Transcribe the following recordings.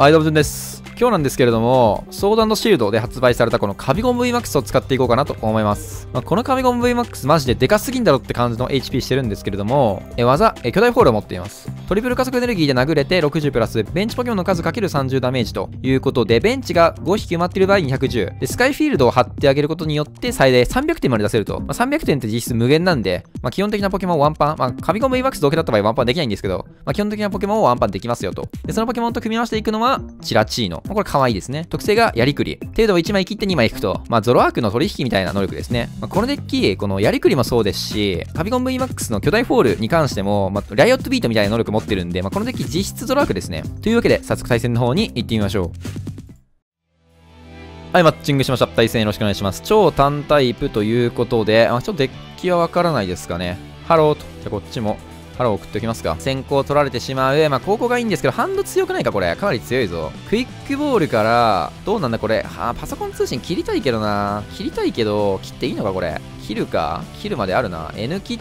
はい、どうもじゅんです。今日なんですけれども、ソード&シールドで発売されたこのカビゴン VMAX を使っていこうかなと思います。このカビゴン VMAX マジでデカすぎんだろって感じの HP してるんですけれども、技、巨大フォールを持っています。トリプル加速エネルギーで殴れて60プラス、ベンチポケモンの数 ×30 ダメージということで、ベンチが5匹埋まっている場合に110。で、スカイフィールドを貼ってあげることによって最大300点まで出せると。300点って実質無限なんで、基本的なポケモンをワンパン、カビゴン VMAX 同系だった場合ワンパンできないんですけど、基本的なポケモンをワンパンできますよと。で、そのポケモンと組み合わせていくのは、チラチーノ。これ可愛いですね。特性がやりくり。程度を1枚切って2枚引くと、ゾロアークの取引みたいな能力ですね。このデッキ、このやりくりもそうですし、カビゴン VMAX の巨大フォールに関しても、ライオットビートみたいな能力持ってるんで、このデッキ実質ゾロアークですね。というわけで、早速対戦の方に行ってみましょう。はい、マッチングしました。対戦よろしくお願いします。超単タイプということで、ちょっとデッキはわからないですかね。ハローと。じゃあこっちも。ハロー送っておきますか。先行取られてしまう。高校がいいんですけど、ハンド強くないかこれ。かなり強いぞ。クイックボールから、どうなんだこれ。パソコン通信切りたいけどな。切りたいけど、切っていいのかこれ。切るか切るまであるな。N 切って、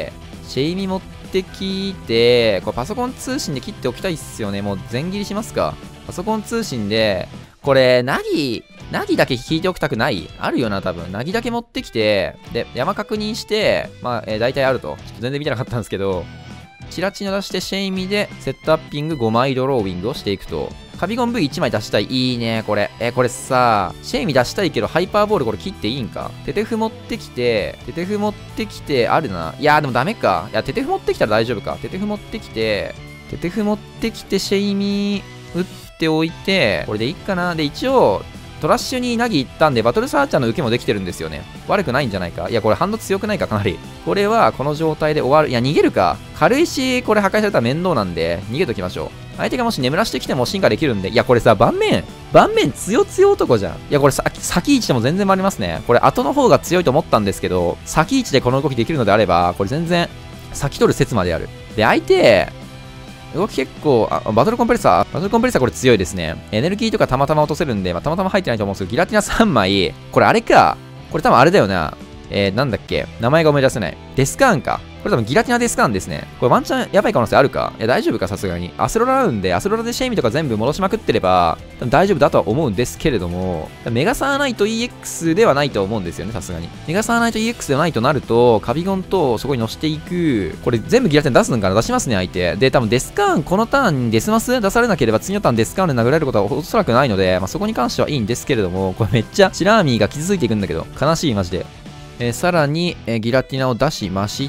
シェイミ持ってきて、これパソコン通信で切っておきたいっすよね。もう全切りしますか。パソコン通信で、これ、ナギだけ引いておきたくないあるよな、多分。ナギだけ持ってきて、で、山確認して、大体あると。ちょっと全然見てなかったんですけど、チラチラ出してシェイミでセットアッピング5枚ドローウィングをしていくと。カビゴン V1 枚出したい。いいね、これ。これさ、シェイミ出したいけど、ハイパーボールこれ切っていいんか。テテフ持ってきて、あるな。いやーでもダメか。いや、テテフ持ってきたら大丈夫か。テテフ持ってきて、シェイミ打っておいて、これでいいかな。で、一応、トラッシュにナギ行ったんで、バトルサーチャーの受けもできてるんですよね。悪くないんじゃないか。いや、これハンド強くないか、かなり。これは、この状態で終わる。いや、逃げるか。軽いし、これ破壊されたら面倒なんで、逃げときましょう。相手がもし眠らしてきても進化できるんで、いや、これさ、盤面強男じゃん。いや、これ先位置でも全然回りますね。これ後の方が強いと思ったんですけど、先位置でこの動きできるのであれば、これ全然、先取る説まである。で、相手、動き結構、バトルコンプレッサーこれ強いですね。エネルギーとかたまたま落とせるんで、たまたま入ってないと思うんですけど、ギラティナ3枚、これあれか。これ多分あれだよな。なんだっけ。名前が思い出せない。デスカーンか。これ多分ギラティナデスカーンですね。これワンチャンやばい可能性あるか。いや、大丈夫か、さすがに。アスロラあるんで、アスロラでシェイミとか全部戻しまくってれば、多分大丈夫だとは思うんですけれども、メガサーナイト EX ではないと思うんですよね、さすがに。メガサーナイト EX ではないとなると、カビゴンとそこに乗せていく。これ全部ギラティナ出すんかな。出しますね、相手。で、多分デスカーン、このターンにデスマス出されなければ、次のターンデスカーンで殴られることはおそらくないので、そこに関してはいいんですけれども、これめっちゃシラーミーが傷ついていくんだけど、悲しい、マジで。さらに、ギラティナを出しまして、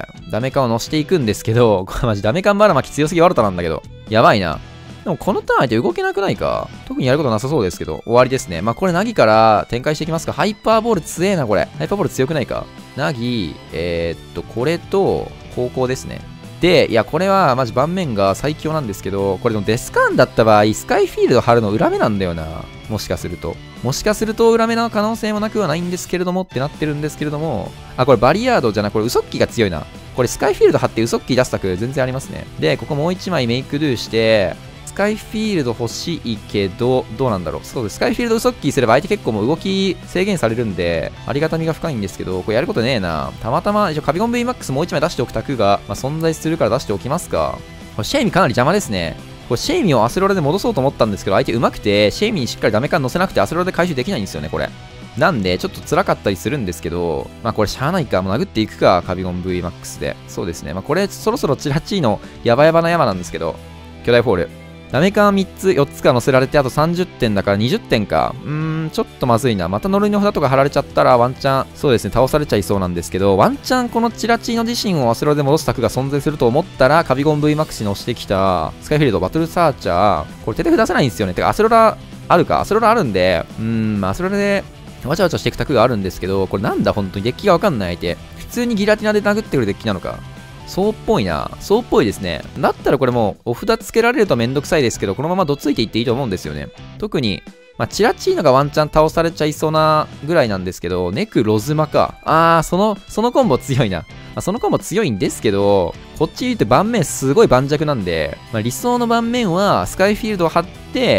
ダメカンを乗せていくんですけど、これマジダメカンばらまき強すぎワルタなんだけど。やばいな。でもこのターン相手動けなくないか。特にやることなさそうですけど、終わりですね。これナギから展開していきますか。ハイパーボール強えな、これ。ハイパーボール強くないか。ナギ、これと、高校ですね。で、いや、これはマジ盤面が最強なんですけど、これでもデスカーンだった場合、スカイフィールド貼るの裏目なんだよな。もしかすると裏目の可能性もなくはないんですけれどもってなってるんですけれども、これバリアードじゃない、これウソッキーが強いな。これスカイフィールド貼ってウソッキー出すタク全然ありますね。で、ここもう1枚メイクドゥして、スカイフィールド欲しいけど、どうなんだろう。そうです。スカイフィールドウソッキーすれば相手結構もう動き制限されるんで、ありがたみが深いんですけど、これやることねえな。たまたま、カビゴン VMAX もう1枚出しておくタクが、存在するから出しておきますか。これシェイミかなり邪魔ですね。これシェイミをアスロラで戻そうと思ったんですけど、相手上手くて、シェイミにしっかりダメカン乗せなくてアスロラで回収できないんですよね、これ。なんで、ちょっと辛かったりするんですけど、これしゃあないか。もう殴っていくか、カビゴン VMAX で。そうですね。これ、そろそろチラチーのヤバヤバな山なんですけど、巨大フォール。ダメカン3つ、4つか乗せられて、あと30点だから20点か。ちょっとまずいな。また呪いの札とか貼られちゃったら、ワンチャン、そうですね、倒されちゃいそうなんですけど、ワンチャンこのチラチーノ自身をアスロラで戻すタクが存在すると思ったら、カビゴン VMAX に押してきた、スカイフィールド、バトルサーチャー、これテテフ出せないんですよね。てか、アスロラあるか。アスロラあるんで、アスロラで、わちゃわちゃしていくタクがあるんですけど、これなんだ、本当にデッキがわかんない相手。普通にギラティナで殴ってくるデッキなのか。そうっぽいな。そうっぽいですね。だったらこれもう、お札つけられるとめんどくさいですけど、このままどついていっていいと思うんですよね。特に、チラチーノがワンチャン倒されちゃいそうなぐらいなんですけど、ネクロズマか。そのコンボ強いな。そのコンボ強いんですけど、こっち言って盤面すごい盤石なんで、理想の盤面はスカイフィールドを張って、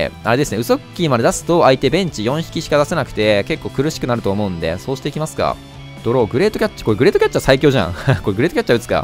あれですね、ウソッキーまで出すと相手ベンチ4匹しか出せなくて、結構苦しくなると思うんで、そうしていきますか。ドロー、グレートキャッチ。これグレートキャッチャー最強じゃん。これグレートキャッチャー打つか。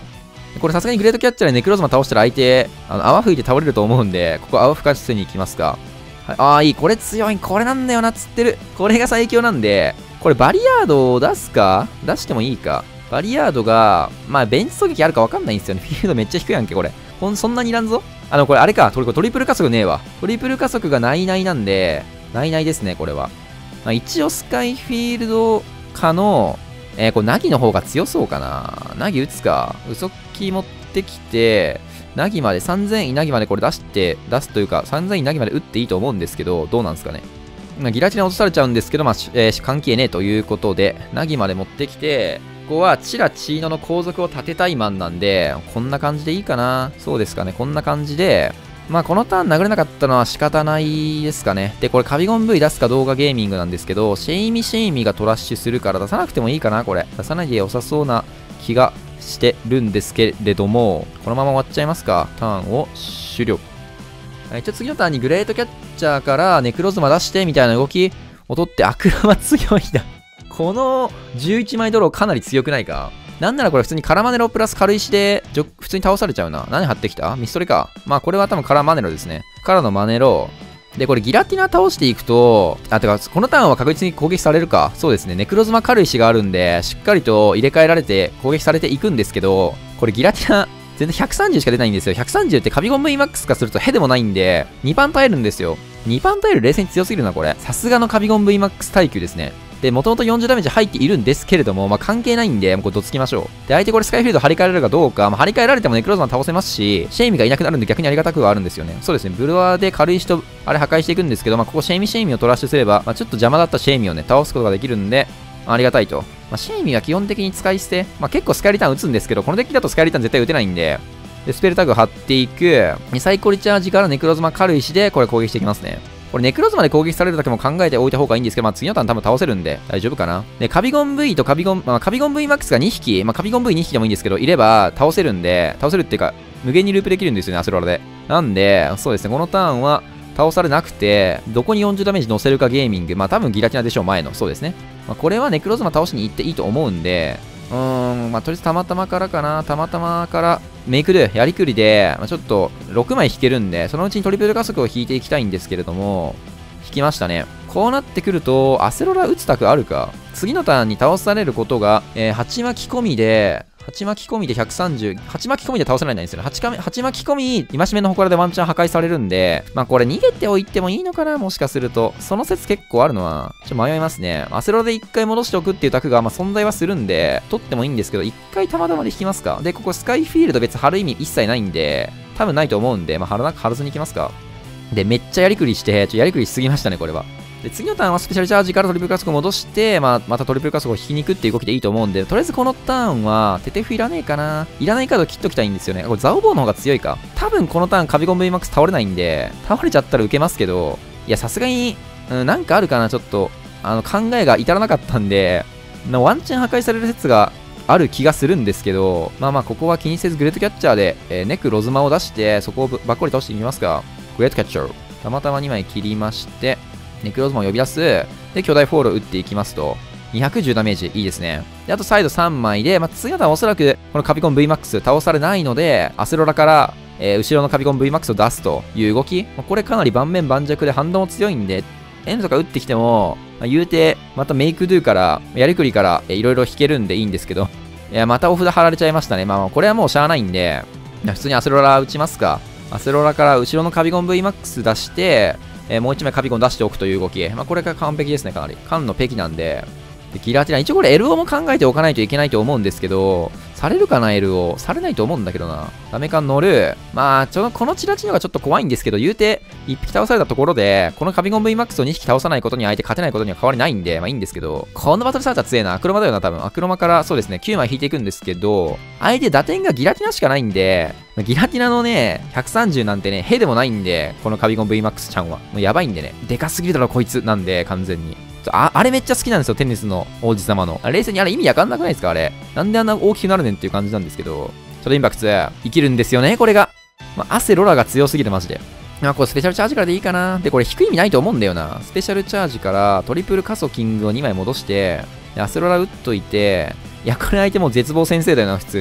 これさすがにグレートキャッチャーでネクロズマ倒したら相手、泡吹いて倒れると思うんで、ここ泡吹かせに行きますか。はい、いい。これ強い。これなんだよな、つってる。これが最強なんで、これバリアードを出すか出してもいいか。バリアードが、まあ、ベンチ狙撃あるかわかんないんですよね。フィールドめっちゃ低いやんけ、これ。そんなにいらんぞ。これあれか。トリプル加速ねえわ。トリプル加速がないないなんで、ないないですね、これは。まあ、一応スカイフィールドかの、これナギの方が強そうかな。ナギ打つか。ウソッキ持ってきて、ナギまで、3000位ナギまでこれ出すというか、3000位ナギまで打っていいと思うんですけど、どうなんですかね。ギラチナ落とされちゃうんですけど、まあ、関係ねえということで、ナギまで持ってきて、ここはチラチーノの後続を立てたいマンなんで、こんな感じでいいかな。そうですかね、こんな感じで、まあこのターン殴れなかったのは仕方ないですかね。で、これカビゴン V 出すか動画ゲーミングなんですけど、シェイミがトラッシュするから出さなくてもいいかな、これ。出さないで良さそうな気がしてるんですけれども、このまま終わっちゃいますか。ターンを終了。一応次のターンにグレートキャッチャーからネクロズマ出してみたいな動きを取ってアクロは強いな。この11枚ドローかなり強くないか。なんならこれ普通にカラマネロプラス軽石で普通に倒されちゃうな。何張ってきたミストレか。まあこれは多分カラマネロですね。カラのマネロ。で、これギラティナ倒していくと、てかこのターンは確実に攻撃されるか。そうですね。ネクロズマ軽石があるんで、しっかりと入れ替えられて攻撃されていくんですけど、これギラティナ、全然130しか出ないんですよ。130ってカビゴン VMAX 化するとヘでもないんで、2パン耐えるんですよ。2パン耐える冷静に強すぎるな、これ。さすがのカビゴン VMAX 耐久ですね。で、もともと40ダメージ入っているんですけれども、まあ、関係ないんで、もうこれどつきましょう。で、相手これスカイフィールド張り替えられるかどうか、まあ、張り替えられてもネクロズマ倒せますし、シェイミがいなくなるんで逆にありがたくはあるんですよね。そうですね、ブルワーで軽石と、あれ破壊していくんですけど、まあ、ここシェイミをトラッシュすれば、まあ、ちょっと邪魔だったシェイミをね、倒すことができるんで、ありがたいと。まあ、シェイミは基本的に使い捨て、まあ、結構スカイリターン打つんですけど、このデッキだとスカイリターン絶対打てないんで、で、スペルタグ貼っていく、サイコリチャージからネクロズマ軽石で、これ攻撃していきますね。これネクロズマで攻撃されるだけも考えておいた方がいいんですけど、まあ次のターン多分倒せるんで大丈夫かな。で、カビゴン V とカビゴン VMAX が2匹、まあカビゴン V2 匹でもいいんですけど、いれば倒せるんで、倒せるっていうか、無限にループできるんですよね、アスロラで。なんで、そうですね、このターンは倒されなくて、どこに40ダメージ乗せるかゲーミング、まあ多分ギラティナでしょう、前の。そうですね。まあこれはネクロズマ倒しに行っていいと思うんで、まあとりあえずたまたまからかな、たまたまからメイクドゥやりくりで、まあ、ちょっと6枚引けるんで、そのうちにトリプル加速を引いていきたいんですけれども、引きましたね。こうなってくると、アセロラ打つタクあるか。次のターンに倒されることが、8巻き込みで130、8巻き込みで倒されないんですよね。8巻き込み、戒めの祠でワンチャン破壊されるんで、まあこれ逃げておいてもいいのかな、もしかすると。その説結構あるのは、ちょっと迷いますね。アセロラで1回戻しておくっていうタクが、まあ存在はするんで、取ってもいいんですけど、1回たまたまで引きますか。で、ここスカイフィールド別貼る意味一切ないんで、多分ないと思うんで、まあ貼らずに行きますか。で、めっちゃやりくりして、やりくりしすぎましたね、これは。で、次のターンはスペシャルチャージからトリプル加速戻して、またトリプル加速を引きに行くっていう動きでいいと思うんで、とりあえずこのターンは、テテフいらねえかな。いらないカード切っときたいんですよね。これザオボーの方が強いか。多分このターンカビゴン VMAX 倒れないんで、倒れちゃったら受けますけど、いや、さすがに、なんかあるかな、ちょっと、考えが至らなかったんで、ワンチャン破壊される説がある気がするんですけど、まあここは気にせずグレートキャッチャーで、ネクロズマを出して、そこをばっこり倒していきますか。グレートキャッチャー。たまたま2枚切りまして、ネクロズマを呼び出す。で、巨大フォールを打っていきますと、210ダメージ、いいですね。で、あとサイド3枚で、まあ、次のターンはおそらく、このカビコン VMAX 倒されないので、アセロラから、後ろのカビコン VMAX を出すという動き。まあ、これかなり盤面盤石で反動も強いんで、エンドとか打ってきても、まあ、言うて、またメイクドゥから、やりくりから、いろいろ引けるんでいいんですけど、いや、またお札貼られちゃいましたね。まあ、これはもうしゃあないんで、普通にアセロラ打ちますか。アセロラから後ろのカビゴン VMAX 出して、もう1枚カビゴン出しておくという動き。まあ、これが完璧ですね、かなり。缶のペキなんで。で、ギラティナ。一応これ LO も考えておかないといけないと思うんですけど、されるかな LO。されないと思うんだけどな。ダメか乗る。まあ、このチラチのがちょっと怖いんですけど、言うて、1匹倒されたところで、このカビゴン VMAX を2匹倒さないことに相手勝てないことには変わりないんで、まあいいんですけど、このバトルサーチャー強えな。アクロマだよな、多分。アクロマからそうですね、9枚引いていくんですけど、相手打点がギラティナしかないんで、ギラティナのね、130なんてね、へでもないんで、このカビゴン VMAX ちゃんは。もうやばいんでね。でかすぎるだろ、こいつ。なんで、完全に。あれめっちゃ好きなんですよ、テニスの王子様の。冷静にあれ意味わかんなくないですかあれ。なんであんな大きくなるねんっていう感じなんですけど、ちょっとインパクト生きるんですよね、これが。まあ、アセロラが強すぎる、マジで。まあ、これスペシャルチャージからでいいかな。で、これ引く意味ないと思うんだよな。スペシャルチャージからトリプルカソキングを2枚戻して、でアセロラ打っといて、いや、これ相手も絶望先生だよな、普通に。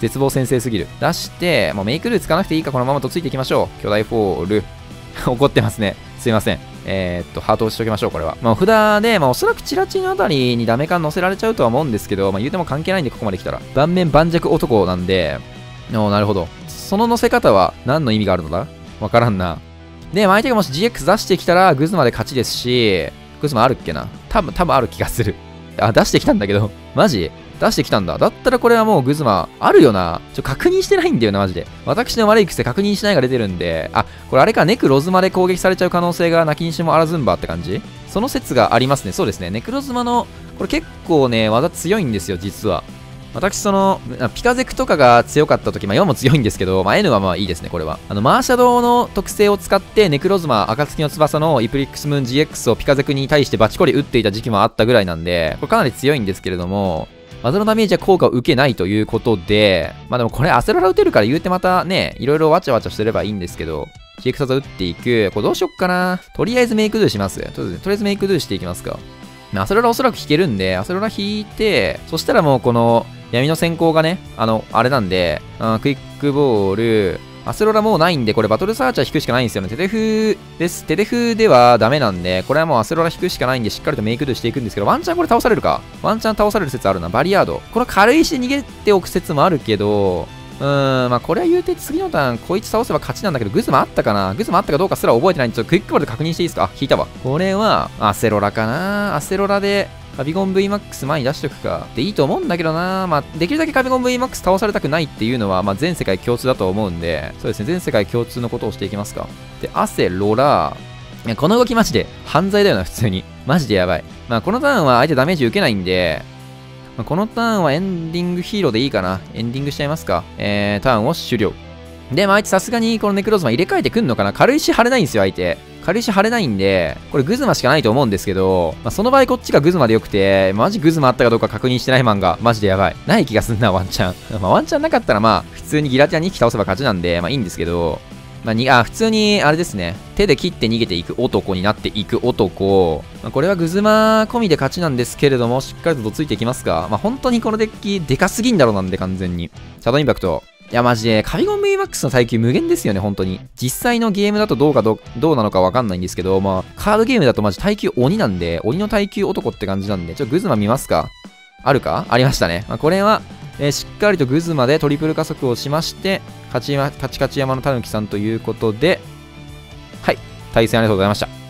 絶望先生すぎる。出して、もうメイクルーつかなくていいか、このままとついていきましょう。巨大フォール。怒ってますね。すいません。ハート押しておきましょう、これは。まあ、札で、まあ、おそらくチラチのあたりにダメ感乗せられちゃうとは思うんですけど、まあ、言うても関係ないんで、ここまで来たら。盤面盤石男なんで、なるほど。その乗せ方は何の意味があるのだわからんな。で、相手がもし GX 出してきたら、グズマで勝ちですし、グズマあるっけな多分ある気がする。あ、出してきたんだけど。マジ出してきたんだ。だったらこれはもうグズマあるよな。確認してないんだよな、マジで。私の悪い癖確認しないが出てるんで、あ、これあれか、ネクロズマで攻撃されちゃう可能性がなきにしもあらずんばって感じその説がありますね。そうですね。ネクロズマの、これ結構ね、技強いんですよ、実は。私、ピカゼクとかが強かった時、まあ4も強いんですけど、まあ N はまあいいですね、これは。マーシャドの特性を使って、ネクロズマ、暁の翼のイプリックスムーン GX をピカゼクに対してバチコリ打っていた時期もあったぐらいなんで、これかなり強いんですけれども、技のダメージは効果を受けないということで、まあでもこれアセロラ打てるから言うてまたね、いろいろわちゃわちゃすればいいんですけど、GX 技打っていく。これどうしよっかな。とりあえずメイクドゥします。とりあえずメイクドゥしていきますか。アセロラおそらく引けるんで、アセロラ引いて、そしたらもうこの闇の先行がね、あれなんで、クイックボール、アセロラもうないんで、これバトルサーチャー引くしかないんですよね。テテフです。テテフではダメなんで、これはもうアセロラ引くしかないんで、しっかりとメイクドゥしていくんですけど、ワンチャンこれ倒されるか。ワンチャン倒される説あるな。バリアード。これ軽石で逃げておく説もあるけど、まあこれは言うて次のターン、こいつ倒せば勝ちなんだけど、グズマあったかなグズマあったかどうかすら覚えてないんで、ちょっとクイックボールで確認していいですか引いたわ。これは、アセロラかなアセロラで、カビゴン VMAX 前に出しとくか。でいいと思うんだけどな。まあ、できるだけカビゴン VMAX 倒されたくないっていうのは、まあ、全世界共通だと思うんで、そうですね、全世界共通のことをしていきますか。で、アセロラ、いや、この動きマジで犯罪だよな、普通に。マジでやばい。まあ、このターンは相手ダメージ受けないんで、まあ、このターンはエンディングヒーローでいいかな。エンディングしちゃいますか。ターンを終了。で、まあ、相手さすがにこのネクロズマ入れ替えてくんのかな。軽石張れないんですよ、相手。軽石張れないんで、これグズマしかないと思うんですけど、まあ、その場合こっちがグズマでよくて、マジグズマあったかどうか確認してないマンが、マジでやばい。ない気がすんな、ワンチャン。まあ、ワンチャンなかったらまあ、普通にギラティア2匹倒せば勝ちなんで、まあいいんですけど、まあ、普通に、あれですね。手で切って逃げていく男になっていく男。まあ、これはグズマ込みで勝ちなんですけれども、しっかりとどついていきますか。まあ、本当にこのデッキ、でかすぎんだろうなんで、完全に。シャドウインパクト。いや、マジで、カビゴン VMAX の耐久無限ですよね、本当に。実際のゲームだとどうなのかわかんないんですけど、まあ、カードゲームだとマジ耐久鬼なんで、鬼の耐久男って感じなんで、グズマ見ますかあるかありましたね。まあ、これは、しっかりとグズマでトリプル加速をしまして、カチカチ山のたぬきさんということで、はい、対戦ありがとうございました。